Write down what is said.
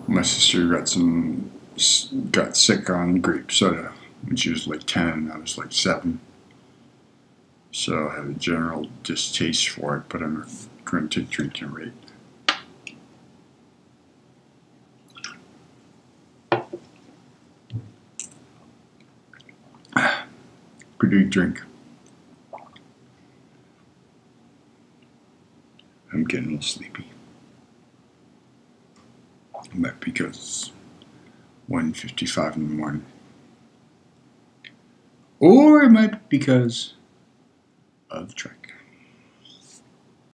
My sister got sick on grape soda when she was like 10. I was like 7. So I have a general distaste for it, but I'm a going to drinking rate. What do you drink? I'm getting a little sleepy. It might be because it's 1:55 in the morning. Or it might be because of the track.